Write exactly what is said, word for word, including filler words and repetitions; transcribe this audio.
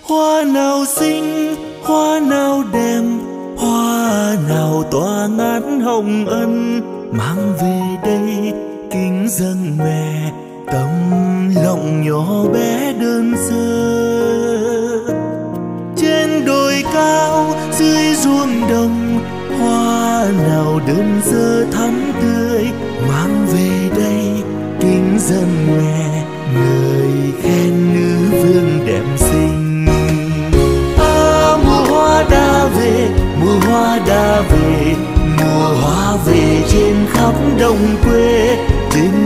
Hoa nào xinh, hoa nào đẹp, hoa nào tỏa ngát hồng ân, mang về đây kính dâng mẹ, tấm lòng nhỏ bé đơn sơ. Trên đồi cao dưới ruộng đồng, hoa nào đơn sơ thắm tươi, mang về đây kính dâng mẹ, người khen nữ vương đẹp xinh. À, mùa hoa đã về, mùa hoa đã về, mùa hoa về trên khắp đồng quê, trên